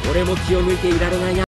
俺も気を抜いていられないな。